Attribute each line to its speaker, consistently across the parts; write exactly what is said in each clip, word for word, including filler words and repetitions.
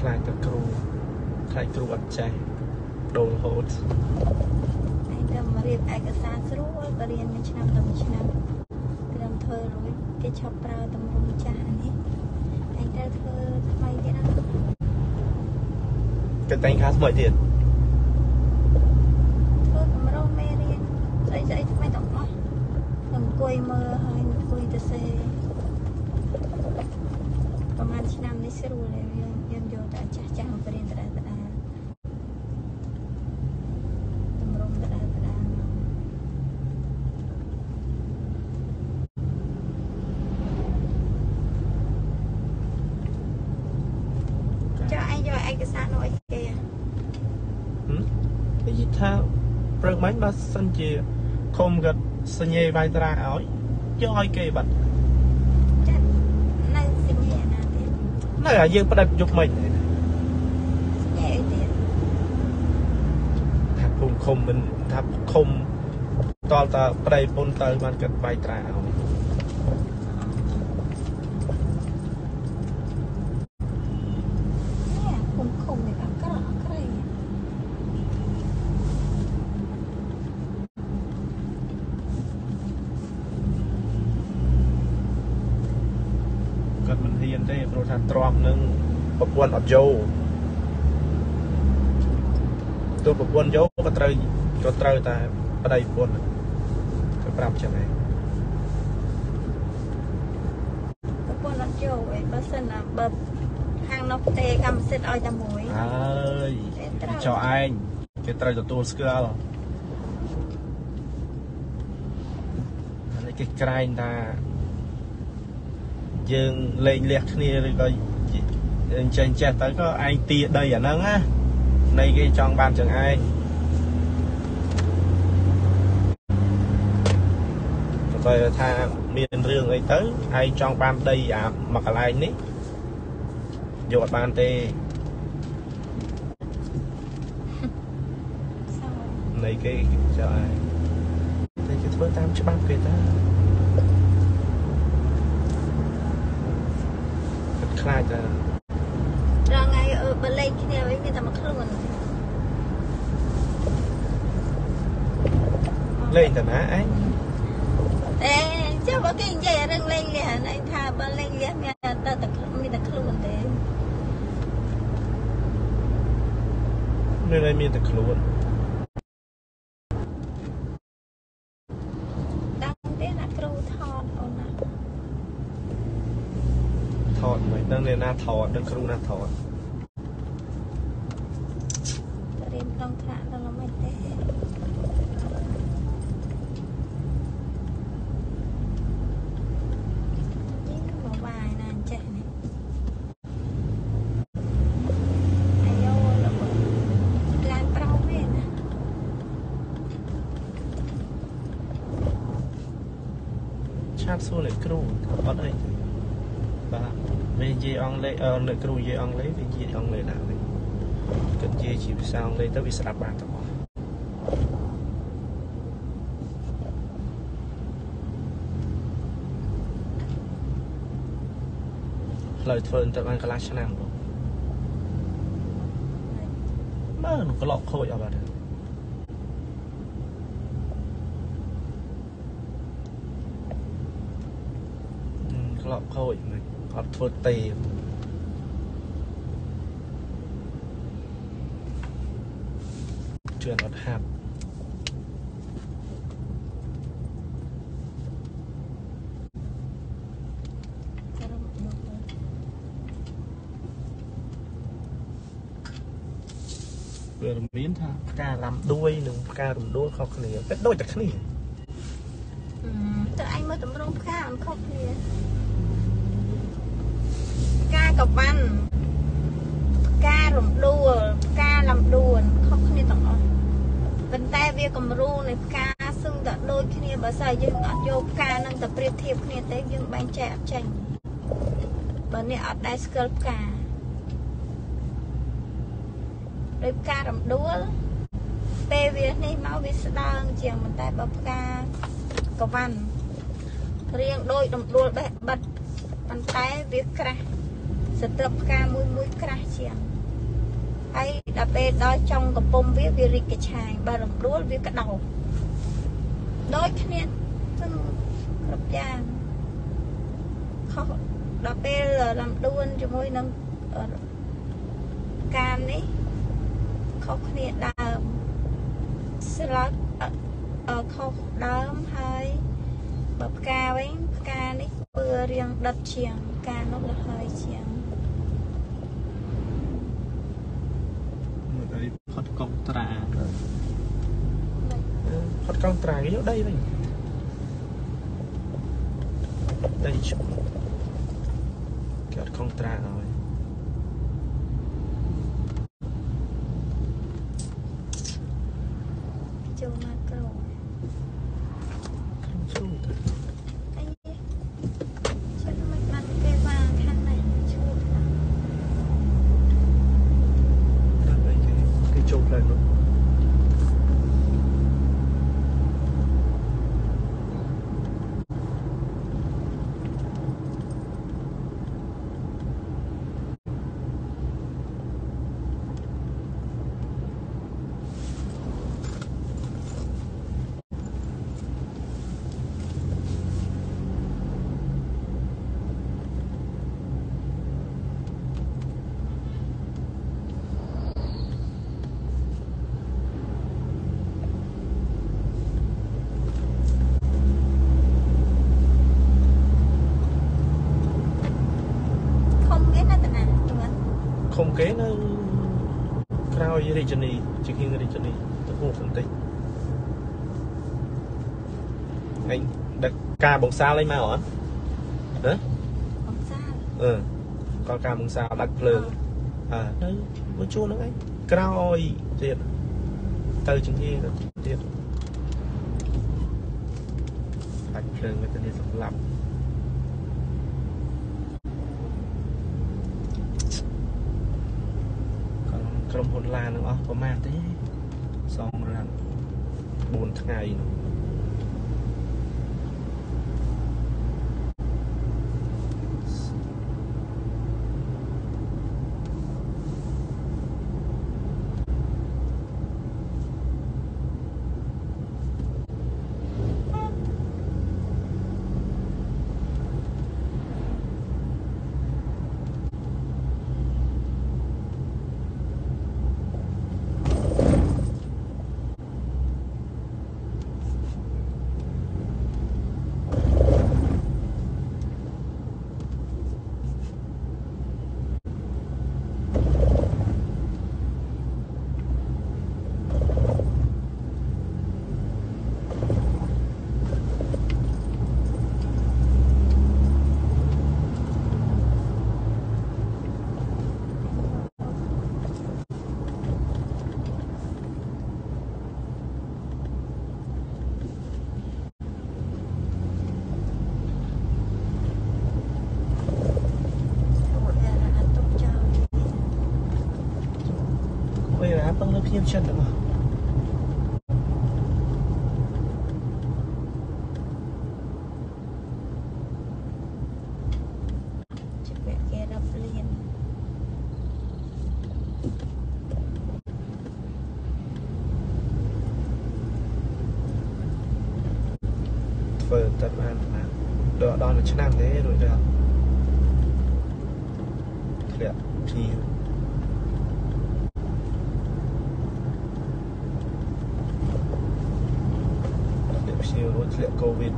Speaker 1: ខ្លាចទៅគ្រូខ្លាចគ្រូអត់ចេះដូររហូត
Speaker 2: ឯងទៅមករៀបឯកសារស្រួលបរៀនមួយឆ្នាំទៅមួយឆ្នាំត្រឹមធ្វើរួចគេឈប់ប្រើតម្រង់ចាស់នេះឯងត្រូវធ្វើថ្មីទៀតណា
Speaker 1: គេតែងខាថ្មីទៀត
Speaker 2: ធ្វើកម្រងមេរៀនស្អីស្អីថ្មីទាំងអស់អង្គុយមើលហើយអង្គុយទៅសេប្រហែលឆ្នាំនេះស្រួលហើយយើងយើងយកតែចាស់ចាស់មករៀនដដែលដដែលតម្រង់ដដែលដដែលចុះឯងយកឯកសារនោះអីគេហ៎
Speaker 1: និយាយថាព្រឹកមិញបើសិនជាខុំគាត់សញ្ញេវាយតារាឲ្យយកឲ្យគេបាត់
Speaker 2: ចានៅសញ្ញេណាទៀត
Speaker 1: នៅឲ្យយើងផ្ដិតយប់មិញ
Speaker 2: សញ្ញេអីទៀត
Speaker 1: ថាភូមិខុំមិនថាខុំតលតាប្តីពុនទៅបានគាត់វាយតារាឲ្យទេព្រោះថាទ្រាំនឹងប្រព័ន្ធអត់យោទោះប្រព័ន្ធយោក៏ត្រូវក៏ត្រូវតែប្តីពុនទៅប្រាប់ចឹងឯង
Speaker 2: ប្រព័ន្ធអត់យោឯងបើសិនណាបើខាងនោះទេកម្មសិទ្ធិឲ្យតែមួយ
Speaker 1: អើយចោះឯងគេត្រូវទទួលស្គាល់ហើយគេក្រែងថាយើងលេងលះគ្នាឬក៏យើងចេះចេះទៅក៏ឯងទាដីអាហ្នឹងណានៃគេចង់បានចឹងឯងបើថាមានរឿងអីទៅឯងចង់បានដីអាមួយកន្លែងនេះយកអត់បានទេនៃគេចោលឯងតែគេធ្វើតាមច្បាប់គេតាខ្លាចតែ
Speaker 2: ដល់ថ្ងៃអឺបើលេងគ្នាវិញមានតែមកខ្លួន
Speaker 1: លេងតាណាឯង
Speaker 2: អេចុះបើគេនិយាយរឿងលេងលះឯងថាបើលេងលះមានតែតែមានតែខ្លួនទេ
Speaker 1: មានតែមានតែខ្លួន
Speaker 2: ដល់ទេណាគ្រូថតអូនណា
Speaker 1: ថតមិនដឹងអ្នកណាថតដឹងគ្រូណាថត
Speaker 2: រៀនក្នុងថ្នាក់ដល់មិនទេនេះមកវាយណាចេះនេះអាយអូលោកឡានប្រោមែនណា
Speaker 1: ឆាតសួរអ្នកគ្រូអត់អីបាទវានិយាយអង់គ្លេសអឺអ្នកគ្រូនិយាយអង់គ្លេសវានិយាយអង់គ្លេសដែរគាត់និយាយជាភាសាអង់គ្លេសទៅវាស្ដាប់បានទាំងអស់ផ្លូវធ្វើទៅបានកន្លះឆ្នាំបងមើលក្លោកខូចអត់បាត់ក្លោកខូចមិនអត់ធ្វើទេជឿនអត់ហាប់វាមានថាផ្ការឡាំដួយនិងផ្ការរំដួលខុសគ្នាតែដូចតែគ្នា
Speaker 2: ទៅអញមើលតម្រង់ផ្កាអត់ខុសគ្នាផ្កាកវ៉ាន់ផ្ការំដួលផ្កាលំដួលខុសគ្នាទាំងអស់ប៉ុន្តែវាគំរូនៃផ្កាសឹងតែដូចគ្នាបើស្អីយើងអត់យកផ្កានឹងទៅប្រៀបធៀបគ្នាទេយើងបែងចែកអត់ចេញបើនេះអត់ដែរស្គាល់ផ្កាដោយផ្ការំដួលពេលវានេះមកវាស្ដើងជាងប៉ុន្តែបើផ្កាកវ៉ាន់រៀងដូចដំដួលបេះបិទប៉ុន្តែវាក្រាស់ស្ទើរផ្កាមួយមួយក្រាស់ជាងហើយដល់ពេលដល់ចុងកំពុំវាវារីកកឆាយបើរំដួលវាក្តោបដូចគ្នាទាំងគ្រប់យ៉ាងខុសដល់ពេលរំដួលជាមួយនឹងកាមនេះខុសគ្នាដើមស្លាប់ខុសដើមហើយបើផ្កាវិញផ្កានេះធ្វើរៀងដិតជាងផ្កានោះល្ហើយជាង
Speaker 1: អីផុតកុងត្រាផុតកុងត្រាគេយកដីវិញដីឈប់គេអត់កុងត្រាឲ្យ
Speaker 2: ចូលមកក្រោម
Speaker 1: ជ្រូកទៅ
Speaker 2: អីចាំមិនបានគេវ៉ាខាងនេះឈូតណាស់
Speaker 1: ដល់អីគេគេចូលផ្លូវនោះឃុំគេនៅក្រោយរាជធានីជាងរាជធានីទៅហួសបន្តិចអញដឹកការបងសាលអីមកអត់ហ៎
Speaker 2: បងសាល
Speaker 1: អឺក៏ការបងសាលដាច់ភ្លើងអើនៅមួយជួរហ្នឹងឯងក្រោយទៀតទៅជាងទៀតដាច់ភ្លើងទៅនេះសម្លាប់ក្រុមហ៊ុនឡាននឹងអស់ប្រហែលទេសងរ៉ាន់បួនថ្ងៃនោះបងលើខ្ញុំចិត្តទាំងអស់
Speaker 2: ជិះគេរាប់លាន
Speaker 1: ធ្វើតែបានណាដល់ដល់មួយឆ្នាំទេរួចដល់ធ្លាក់ភ្ញៀវរួចធ្លាក់កូវីដ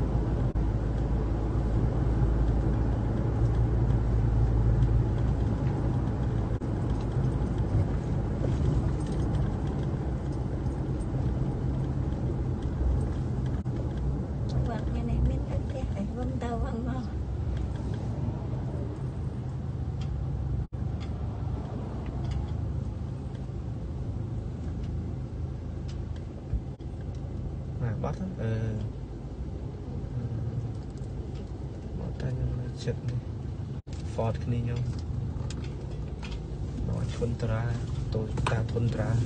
Speaker 2: វត្តនេះមានតែផ្ទះតែវងទៅវងមក
Speaker 1: ណាបាត់អឺមកតែខ្ញុំនៅចិត្តនេះ Ford គ្នាខ្ញុំមកឈុនត្រាតូតាធុនត្រា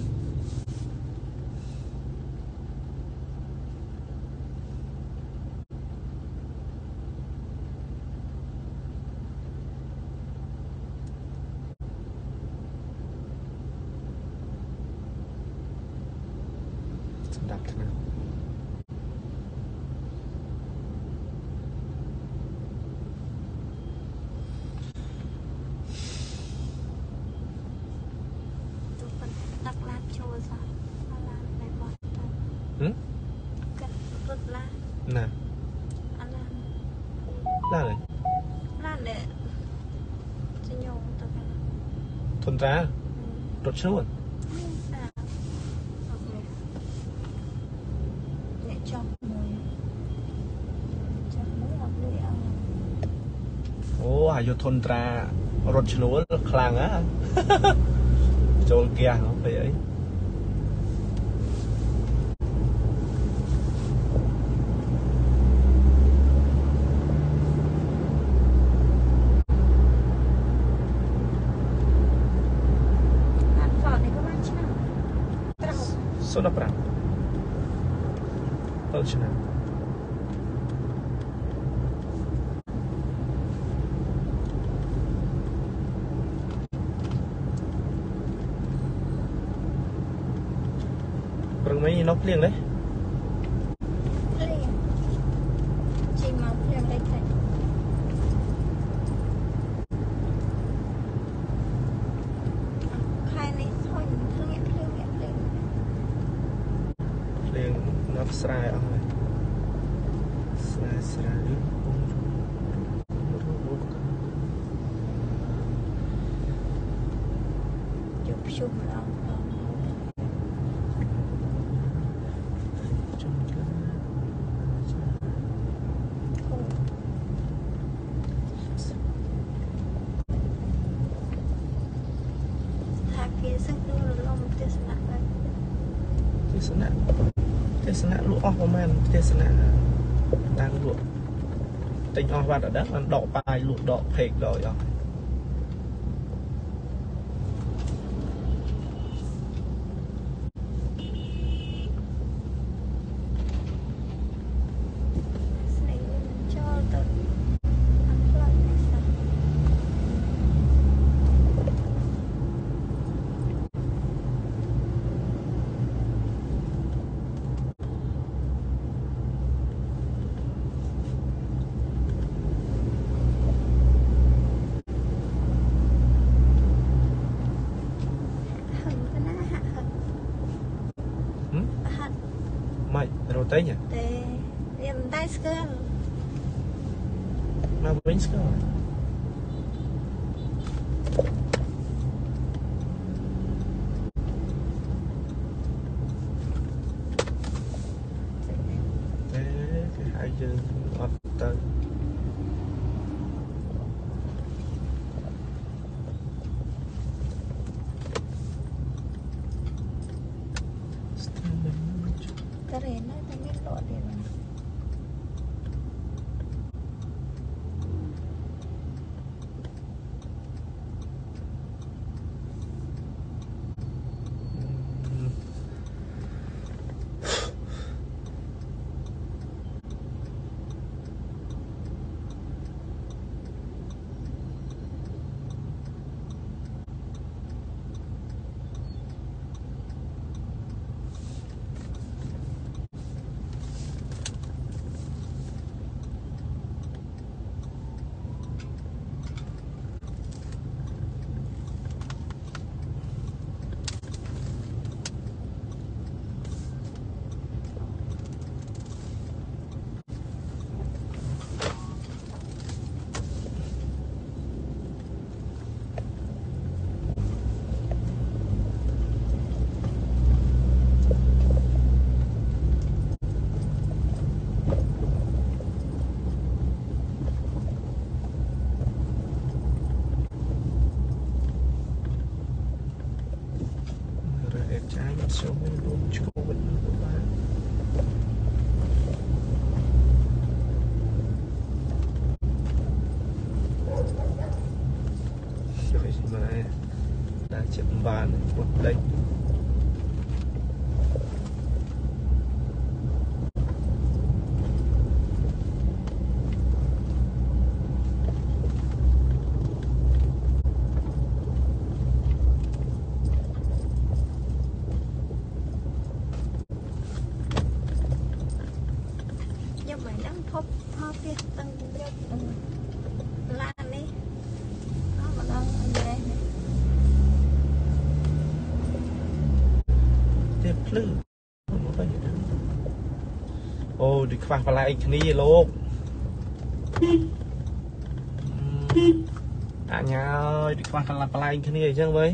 Speaker 2: đặt lát chua sao lát này bọt
Speaker 1: ừ
Speaker 2: cắt rút lát
Speaker 1: nè
Speaker 2: ăn lát
Speaker 1: lát này
Speaker 2: lát để sẽ nhôm tôi cái
Speaker 1: thuần ra rút xuống
Speaker 2: để cho mùi cho muối học lưỡi ăn
Speaker 1: ô hãy vô thuần ra rút xuống khlang áចូលគះហ្នឹងពេលអី
Speaker 2: អានហ្វតនេះក៏បានឆ្នាំប្រាំ
Speaker 1: សូនប្រាំទៅឆ្នាំព្រឹងមិញnóភ្លៀងទេ
Speaker 2: ភ្លៀងជីមកភ្លៀងលេខតែខែនេះហុញភ្លៀងភ្លៀងភ្លៀងភ្លៀង
Speaker 1: ភ្លៀងនៅស្រែអស់ហើយស្រែស្រែពុំរូប
Speaker 2: ជប់ជុំម្ដងម្ដងគេសឹកดูរលំទេសនៈដែរ
Speaker 1: ទេសនៈទេសនៈលក់អស់ប្រហែលទេសនៈតាំងលក់ទិញអស់បាត់អត់ដឹងបានដកបាយលក់ដកភេកដកអស់
Speaker 2: ស្នេហ៍មិនចូលទៅអត់ផ្លាច់នេះសោះ
Speaker 1: ម៉េចរត់ទៅទេ
Speaker 2: វាមិនតែស្គាល់
Speaker 1: មកវិញស្គាល់ទេគេហៅយើងអត់ទៅ
Speaker 2: តែរេនតែមានលក់ទៀតចូលរួមឈ្មោះវិញបានជួយមកដាក់ចិត្តបានពុតដេញ kia tăng rất là đi nó mà đang về đây
Speaker 1: tiếp lư ô đi khoa phải lại cái này luôn à nhà ơi đi khoa phải lại cái này chứ với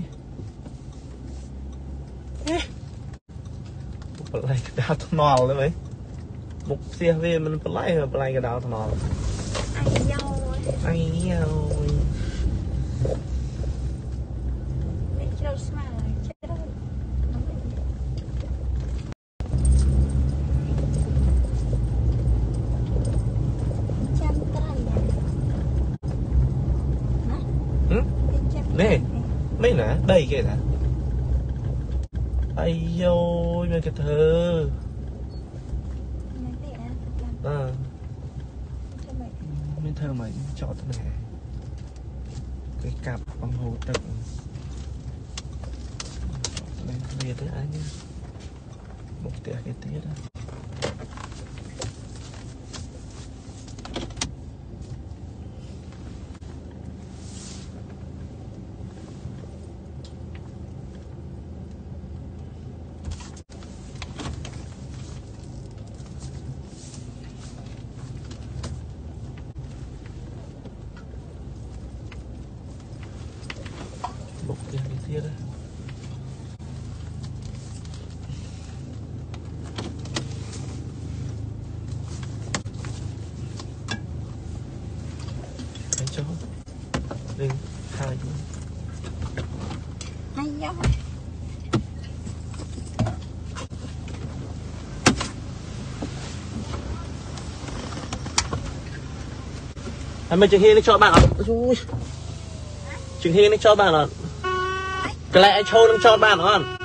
Speaker 1: phải lại cái đào thằng nòเลย một xe về mình phải lại phải lại cái đào thằng nò
Speaker 2: ai nhau
Speaker 1: ai nhau
Speaker 2: để cho smile chết rồi chăm tay hả
Speaker 1: nè mấy nè đây kìa nè ai dôi mấy cái thơ à mấy thơ mày chọn thế này cái cặp bằng hồ tực lên về tới ai nhá một tỉa cái tía đó một tỉa cái tía đó cho lên hai
Speaker 2: hai nhau
Speaker 1: anh mình chừng hi nó cho bạn ạ chừng hi nó cho bạn ạ cái lại cho nó cho bạn ạ